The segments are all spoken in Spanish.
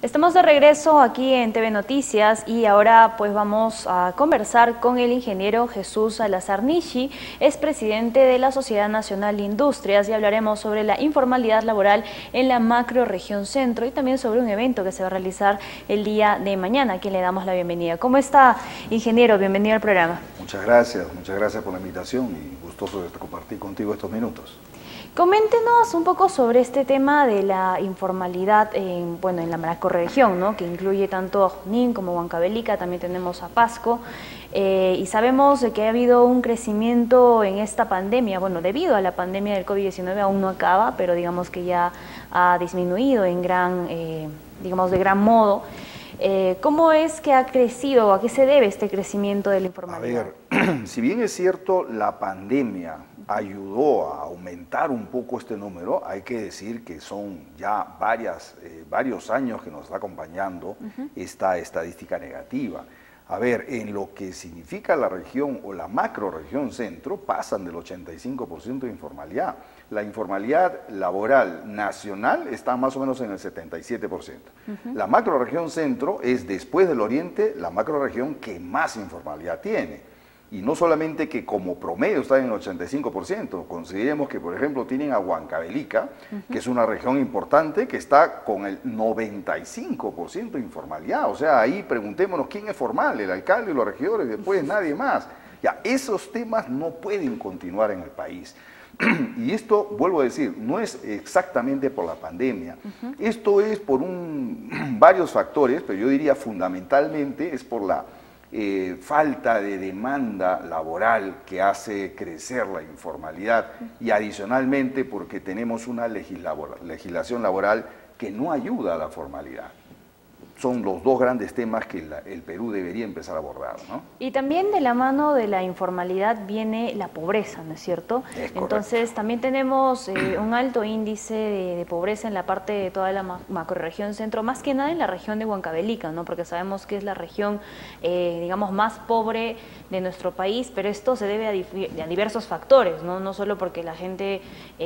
Estamos de regreso aquí en TV Noticias y ahora pues vamos a conversar con el ingeniero Jesús Salazar Nishi, es presidente de la Sociedad Nacional de Industrias, y hablaremos sobre la informalidad laboral en la macrorregión centro y también sobre un evento que se va a realizar el día de mañana, a quien le damos la bienvenida. ¿Cómo está, ingeniero? Bienvenido al programa. Muchas gracias por la invitación y gustoso de compartir contigo estos minutos. Coméntenos un poco sobre este tema de la informalidad en la macrorregión, ¿no? Que incluye tanto a Junín como Huancavelica, también tenemos a Pasco, y sabemos de que ha habido un crecimiento en esta pandemia, debido a la pandemia del COVID-19 aún no acaba, pero digamos que ya ha disminuido en de gran modo. ¿Cómo es que ha crecido? ¿A qué se debe este crecimiento de la informalidad? A ver, si bien es cierto, la pandemia ayudó a aumentar un poco este número, hay que decir que son ya varios años que nos está acompañando esta estadística negativa. A ver, en lo que significa la región o la macrorregión centro, pasan del 85% de informalidad. La informalidad laboral nacional está más o menos en el 77%. La macrorregión centro es, después del oriente, la macrorregión que más informalidad tiene. Y no solamente que como promedio está en el 85%, consideremos que, por ejemplo, tienen a Huancavelica, que es una región importante, que está con el 95% de informalidad. O sea, ahí preguntémonos quién es formal, el alcalde y los regidores, después nadie más. Ya, esos temas no pueden continuar en el país. Y esto, vuelvo a decir, no es exactamente por la pandemia. Esto es por varios factores, pero yo diría fundamentalmente es por la falta de demanda laboral que hace crecer la informalidad y adicionalmente porque tenemos una legislación laboral que no ayuda a la formalidad. Son los dos grandes temas que el Perú debería empezar a abordar, ¿no? Y también de la mano de la informalidad viene la pobreza, ¿no es cierto? Es correcto. Entonces también tenemos un alto índice de pobreza en la parte de toda la macrorregión centro, más que nada en la región de Huancavelica, ¿no? Porque sabemos que es la región, más pobre de nuestro país, pero esto se debe a diversos factores, ¿no? No solo porque la gente,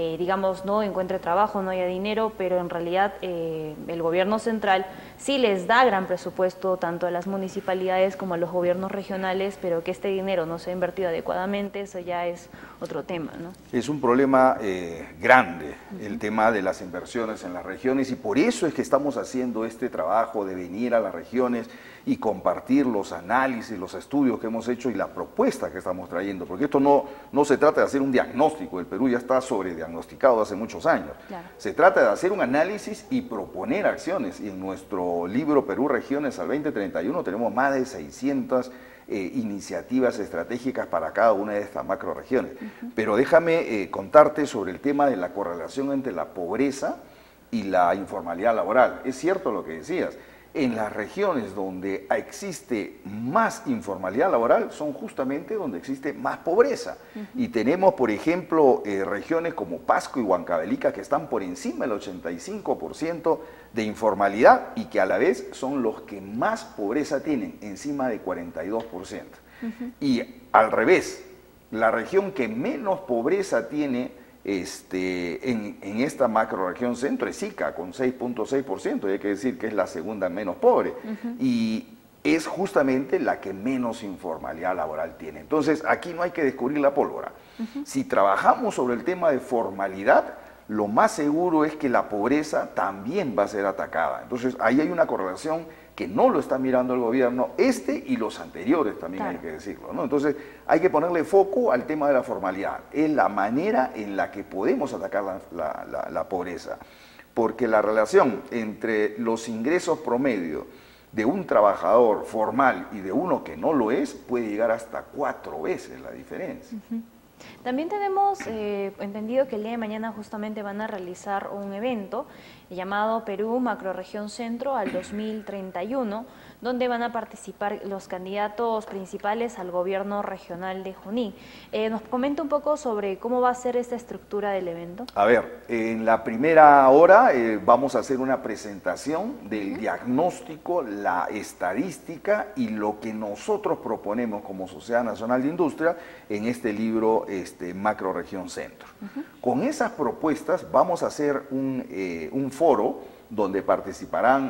no encuentre trabajo, no haya dinero, pero en realidad el gobierno central sí les da gran presupuesto tanto a las municipalidades como a los gobiernos regionales, pero que este dinero no se ha invertido adecuadamente, eso ya es otro tema, ¿no? Es un problema grande el tema de las inversiones en las regiones y por eso es que estamos haciendo este trabajo de venir a las regiones y compartir los análisis, los estudios que hemos hecho y la propuesta que estamos trayendo, porque esto no se trata de hacer un diagnóstico, el Perú ya está sobrediagnosticado hace muchos años. Claro. Se trata de hacer un análisis y proponer acciones, y en nuestro libro Perú Regiones al 2031 tenemos más de 600 iniciativas estratégicas para cada una de estas macroregiones. Pero déjame contarte sobre el tema de la correlación entre la pobreza y la informalidad laboral. Es cierto lo que decías. En las regiones donde existe más informalidad laboral son justamente donde existe más pobreza. Y tenemos, por ejemplo, regiones como Pasco y Huancavelica que están por encima del 85% de informalidad y que a la vez son los que más pobreza tienen, encima de 42%. Y al revés, la región que menos pobreza tiene en esta macrorregión centro es Ica, con 6.6%, y hay que decir que es la segunda menos pobre, y es justamente la que menos informalidad laboral tiene. Entonces, aquí no hay que descubrir la pólvora. Si trabajamos sobre el tema de formalidad, lo más seguro es que la pobreza también va a ser atacada. Entonces, ahí hay una correlación que no lo está mirando el gobierno, y los anteriores también, claro, hay que decirlo, ¿no? Entonces, hay que ponerle foco al tema de la formalidad. Es la manera en la que podemos atacar la pobreza, porque la relación entre los ingresos promedio de un trabajador formal y de uno que no lo es, puede llegar hasta 4 veces la diferencia. También tenemos entendido que el día de mañana justamente van a realizar un evento llamado Perú Macrorregión Centro al 2031, donde van a participar los candidatos principales al gobierno regional de Junín. ¿Nos comenta un poco sobre cómo va a ser esta estructura del evento? A ver, en la primera hora vamos a hacer una presentación del diagnóstico, la estadística y lo que nosotros proponemos como Sociedad Nacional de Industria en este libro Macrorregión Centro. Con esas propuestas vamos a hacer un foro donde participarán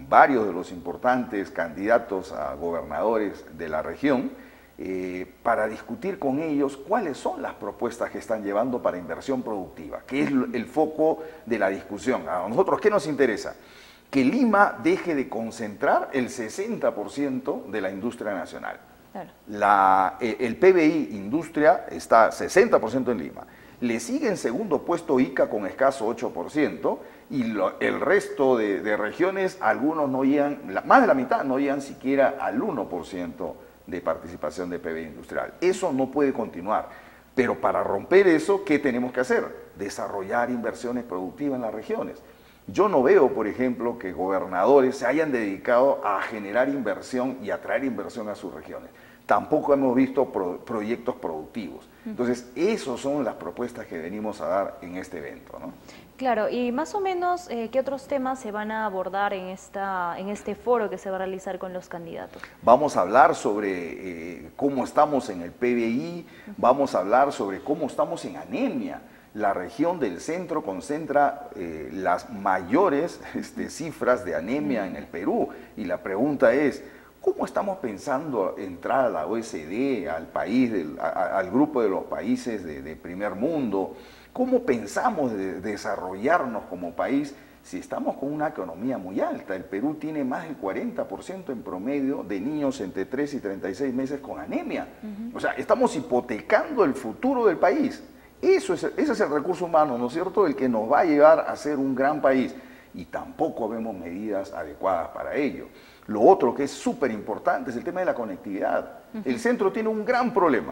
varios de los importantes candidatos a gobernadores de la región para discutir con ellos cuáles son las propuestas que están llevando para inversión productiva, que es el foco de la discusión. A nosotros, ¿qué nos interesa? Que Lima deje de concentrar el 60% de la industria nacional. Claro. El PBI industria está 60% en Lima. Le sigue en segundo puesto Ica con escaso 8% y el resto de regiones, algunos no llegan, más de la mitad no llegan siquiera al 1% de participación de PBI industrial. Eso no puede continuar. Pero para romper eso, ¿qué tenemos que hacer? Desarrollar inversiones productivas en las regiones. Yo no veo, por ejemplo, que gobernadores se hayan dedicado a generar inversión y atraer inversión a sus regiones. Tampoco hemos visto proyectos productivos. Entonces, esas son las propuestas que venimos a dar en este evento, ¿no? Claro, y más o menos, ¿qué otros temas se van a abordar en este foro que se va a realizar con los candidatos? Vamos a hablar sobre cómo estamos en el PBI, vamos a hablar sobre cómo estamos en anemia. La región del centro concentra las mayores cifras de anemia en el Perú, y la pregunta es, ¿cómo estamos pensando entrar a la OECD, al grupo de los países de primer mundo? ¿Cómo pensamos desarrollarnos como país si estamos con una economía muy alta? El Perú tiene más del 40% en promedio de niños entre 3 y 36 meses con anemia. O sea, estamos hipotecando el futuro del país. Ese es el recurso humano, ¿no es cierto?, el que nos va a llevar a ser un gran país. Y tampoco vemos medidas adecuadas para ello. Lo otro que es súper importante es el tema de la conectividad. El centro tiene un gran problema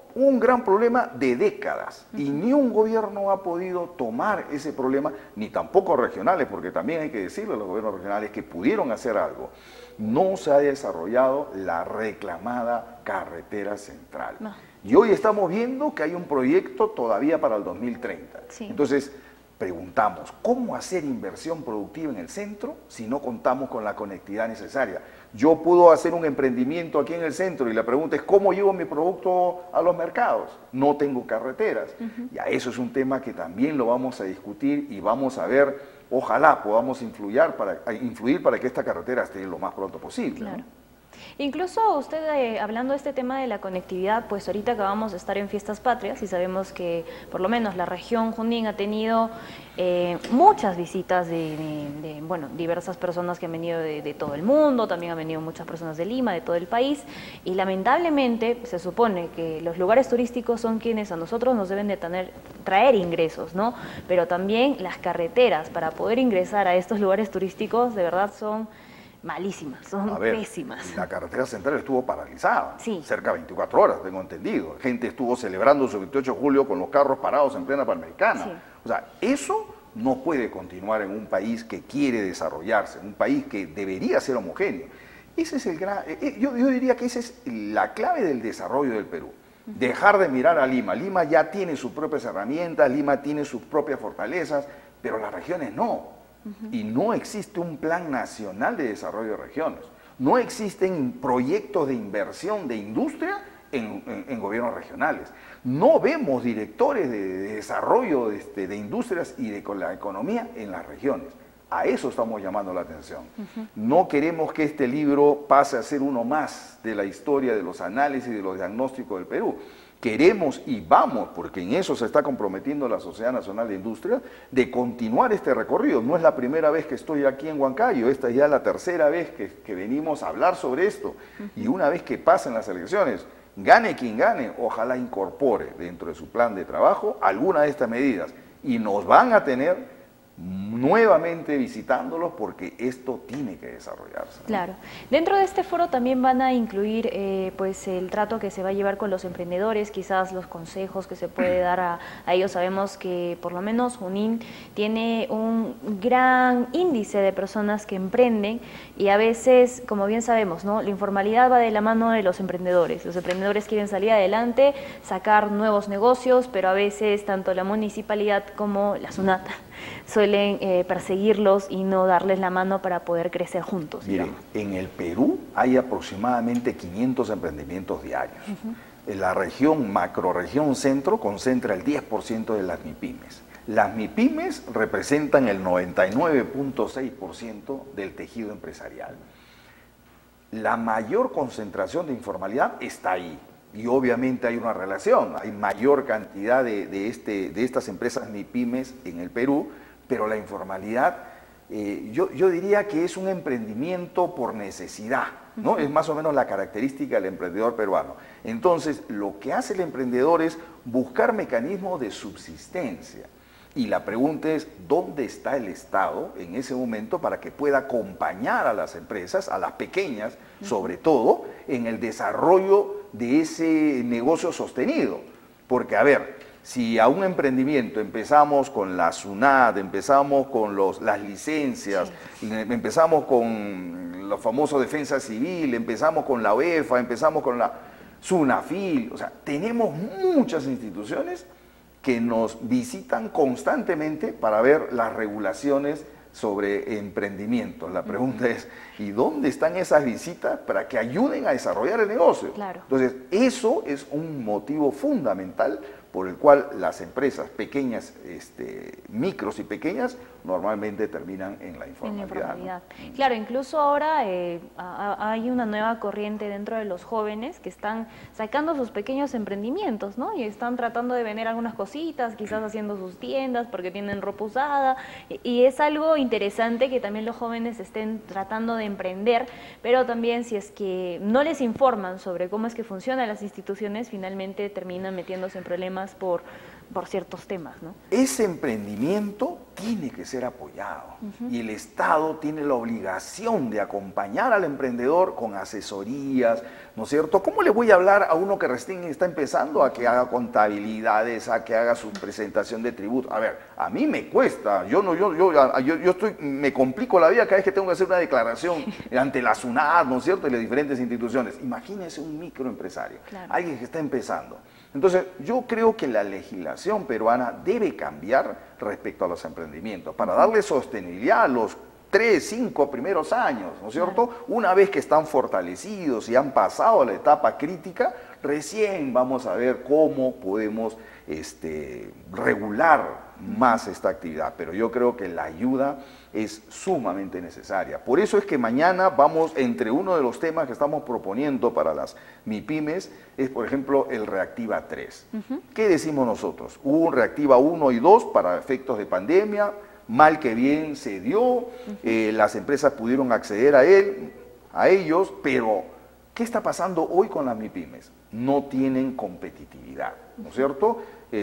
de décadas, y ni un gobierno ha podido tomar ese problema, ni tampoco regionales, porque también hay que decirle a los gobiernos regionales que pudieron hacer algo. No se ha desarrollado la reclamada carretera central. No. Y hoy estamos viendo que hay un proyecto todavía para el 2030. Sí. Entonces, preguntamos, ¿cómo hacer inversión productiva en el centro si no contamos con la conectividad necesaria? Yo puedo hacer un emprendimiento aquí en el centro y la pregunta es, ¿cómo llevo mi producto a los mercados? No tengo carreteras. Y a eso es un tema que también lo vamos a discutir y vamos a ver, ojalá podamos influir para que esta carretera esté lo más pronto posible. Claro. ¿No? Incluso usted, hablando de este tema de la conectividad, pues ahorita acabamos de estar en Fiestas Patrias y sabemos que por lo menos la región Junín ha tenido muchas visitas de diversas personas que han venido de todo el mundo, también han venido muchas personas de Lima, de todo el país, y lamentablemente se supone que los lugares turísticos son quienes a nosotros nos deben de traer ingresos, ¿no? Pero también las carreteras para poder ingresar a estos lugares turísticos de verdad son malísimas, son pésimas. La carretera central estuvo paralizada, cerca de 24 horas, tengo entendido. Gente estuvo celebrando su 28 de julio con los carros parados en plena Panamericana. Sí. O sea, eso no puede continuar en un país que quiere desarrollarse, en un país que debería ser homogéneo. Ese es yo diría que esa es la clave del desarrollo del Perú. Dejar de mirar a Lima. Lima ya tiene sus propias herramientas, Lima tiene sus propias fortalezas, pero las regiones no. Y no existe un plan nacional de desarrollo de regiones. No existen proyectos de inversión de industria en gobiernos regionales. No vemos directores de desarrollo de industrias y de la economía en las regiones. A eso estamos llamando la atención. No queremos que este libro pase a ser uno más de la historia de los análisis y de los diagnósticos del Perú. Queremos y vamos, porque en eso se está comprometiendo la Sociedad Nacional de Industria, de continuar este recorrido. No es la primera vez que estoy aquí en Huancayo, esta es ya la tercera vez que venimos a hablar sobre esto. Y una vez que pasen las elecciones, gane quien gane, ojalá incorpore dentro de su plan de trabajo alguna de estas medidas. Y nos van a tener nuevamente visitándolos porque esto tiene que desarrollarse, ¿no? Claro. Dentro de este foro también van a incluir pues el trato que se va a llevar con los emprendedores, quizás los consejos que se puede dar a ellos. Sabemos que por lo menos Junín tiene un gran índice de personas que emprenden y a veces, como bien sabemos, ¿no?, la informalidad va de la mano de los emprendedores. Los emprendedores quieren salir adelante, sacar nuevos negocios, pero a veces tanto la municipalidad como la SUNAT suelen perseguirlos y no darles la mano para poder crecer juntos. Miren, en el Perú hay aproximadamente 500 emprendimientos diarios. En la región, macrorregión centro, concentra el 10% de las MIPYMES. Las MIPYMES representan el 99.6% del tejido empresarial. La mayor concentración de informalidad está ahí. Y obviamente hay una relación, hay mayor cantidad de estas empresas MIPYMES en el Perú, pero la informalidad, yo diría que es un emprendimiento por necesidad, ¿no? Es más o menos la característica del emprendedor peruano. Entonces, lo que hace el emprendedor es buscar mecanismos de subsistencia. Y la pregunta es, ¿dónde está el Estado en ese momento para que pueda acompañar a las empresas, a las pequeñas, sobre todo, en el desarrollo de ese negocio sostenido? Porque, a ver, si a un emprendimiento empezamos con la SUNAT, empezamos con las licencias, empezamos con los famosos defensa civil, empezamos con la UEFA, empezamos con la SUNAFIL, o sea, tenemos muchas instituciones que nos visitan constantemente para ver las regulaciones sobre emprendimientos. La pregunta es, ¿y dónde están esas visitas para que ayuden a desarrollar el negocio? Claro. Entonces, eso es un motivo fundamental por el cual las empresas pequeñas, micros y pequeñas, normalmente terminan en la informalidad. ¿No? Claro, incluso ahora hay una nueva corriente dentro de los jóvenes que están sacando sus pequeños emprendimientos, ¿no? Y están tratando de vender algunas cositas, quizás haciendo sus tiendas porque tienen ropa usada, y es algo interesante que también los jóvenes estén tratando de emprender, pero también si es que no les informan sobre cómo es que funcionan las instituciones, finalmente terminan metiéndose en problemas por ciertos temas, ¿no? Ese emprendimiento tiene que ser apoyado y el Estado tiene la obligación de acompañar al emprendedor con asesorías, ¿no es cierto? ¿Cómo le voy a hablar a uno que recién está empezando a que haga contabilidades, a que haga su presentación de tributo? A ver, a mí me cuesta, yo me complico la vida cada vez que tengo que hacer una declaración ante la SUNAT, ¿no es cierto? Y las diferentes instituciones. Imagínense un microempresario, alguien que está empezando. Entonces, yo creo que la legislación peruana debe cambiar respecto a los emprendimientos para darle sostenibilidad a los 3, 5 primeros años, ¿no es cierto? Una vez que están fortalecidos y han pasado la etapa crítica, recién vamos a ver cómo podemos regular más esta actividad, pero yo creo que la ayuda es sumamente necesaria. Por eso es que mañana vamos, entre uno de los temas que estamos proponiendo para las MIPYMES, es por ejemplo el Reactiva 3. ¿Qué decimos nosotros? Hubo un Reactiva 1 y 2 para efectos de pandemia, mal que bien se dio, las empresas pudieron acceder a ellos, pero ¿qué está pasando hoy con las MIPYMES? No tienen competitividad, ¿no es cierto?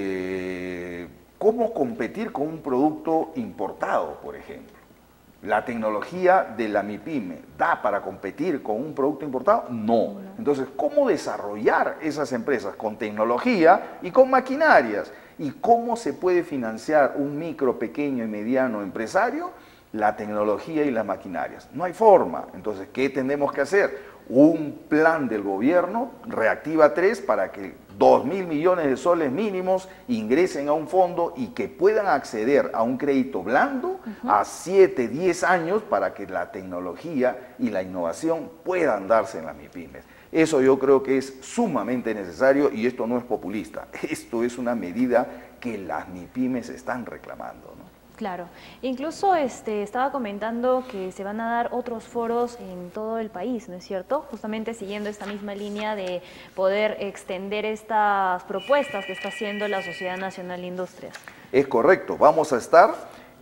¿Cómo competir con un producto importado, por ejemplo? ¿La tecnología de la MIPYME da para competir con un producto importado? No. Entonces, ¿cómo desarrollar esas empresas con tecnología y con maquinarias? ¿Y cómo se puede financiar un micro, pequeño y mediano empresario? La tecnología y las maquinarias. No hay forma. Entonces, ¿qué tenemos que hacer? Un plan del gobierno, Reactiva 3, para que 2.000 millones de soles mínimos ingresen a un fondo y que puedan acceder a un crédito blando a 7, 10 años para que la tecnología y la innovación puedan darse en las MIPYMES. Eso yo creo que es sumamente necesario y esto no es populista. Esto es una medida que las MIPYMES están reclamando, ¿no? Claro, incluso estaba comentando que se van a dar otros foros en todo el país, ¿no es cierto? Justamente siguiendo esta misma línea de poder extender estas propuestas que está haciendo la Sociedad Nacional de Industrias. Es correcto, vamos a estar,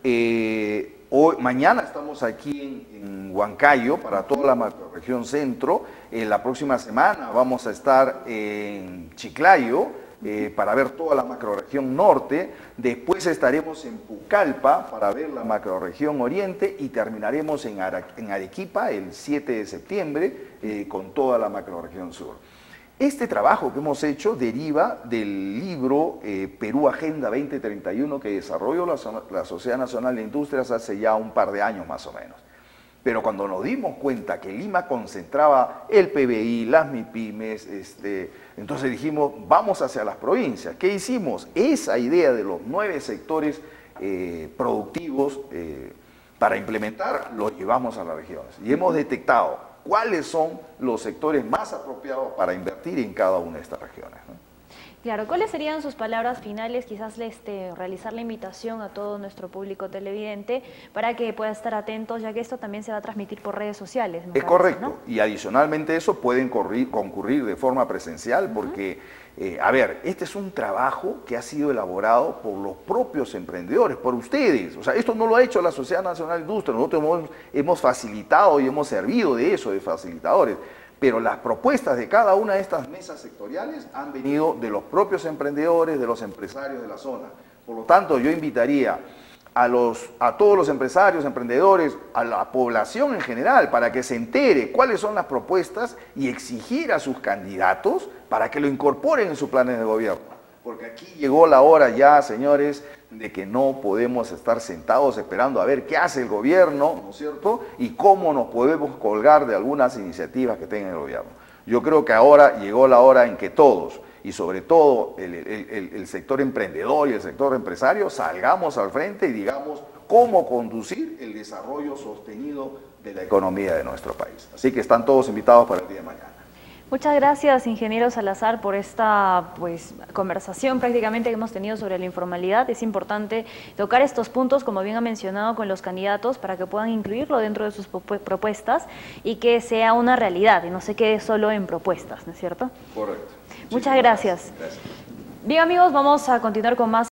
mañana estamos aquí en Huancayo para toda la macrorregión centro, la próxima semana vamos a estar en Chiclayo, para ver toda la macrorregión norte, después estaremos en Pucallpa para ver la macrorregión oriente y terminaremos en Arequipa el 7 de septiembre con toda la macrorregión sur. Este trabajo que hemos hecho deriva del libro Perú Agenda 2031 que desarrolló la Sociedad Nacional de Industrias hace ya un par de años más o menos. Pero cuando nos dimos cuenta que Lima concentraba el PBI, las MIPYMES, entonces dijimos, vamos hacia las provincias. ¿Qué hicimos? Esa idea de los 9 sectores productivos para implementar, lo llevamos a las regiones. Y hemos detectado cuáles son los sectores más apropiados para invertir en cada una de estas regiones, ¿no? Claro, ¿cuáles serían sus palabras finales? Quizás realizar la invitación a todo nuestro público televidente para que pueda estar atentos, ya que esto también se va a transmitir por redes sociales. Es correcto, ¿no? Y adicionalmente eso pueden concurrir de forma presencial porque, a ver, este es un trabajo que ha sido elaborado por los propios emprendedores, por ustedes. O sea, esto no lo ha hecho la Sociedad Nacional de Industria, nosotros hemos facilitado y hemos servido de eso, de facilitadores. Pero las propuestas de cada una de estas mesas sectoriales han venido de los propios emprendedores, de los empresarios de la zona. Por lo tanto, yo invitaría a todos los empresarios, emprendedores, a la población en general, para que se entere cuáles son las propuestas y exigir a sus candidatos para que lo incorporen en sus planes de gobierno. Porque aquí llegó la hora ya, señores, de que no podemos estar sentados esperando a ver qué hace el gobierno, ¿no es cierto? Y cómo nos podemos colgar de algunas iniciativas que tenga el gobierno. Yo creo que ahora llegó la hora en que todos, y sobre todo el sector emprendedor y el sector empresario, salgamos al frente y digamos cómo conducir el desarrollo sostenido de la economía de nuestro país. Así que están todos invitados para el día de mañana. Muchas gracias, ingeniero Salazar, por esta conversación prácticamente que hemos tenido sobre la informalidad. Es importante tocar estos puntos, como bien ha mencionado, con los candidatos para que puedan incluirlo dentro de sus propuestas y que sea una realidad y no se quede solo en propuestas, ¿no es cierto? Correcto. Muchas gracias. Gracias. Bien, amigos, vamos a continuar con más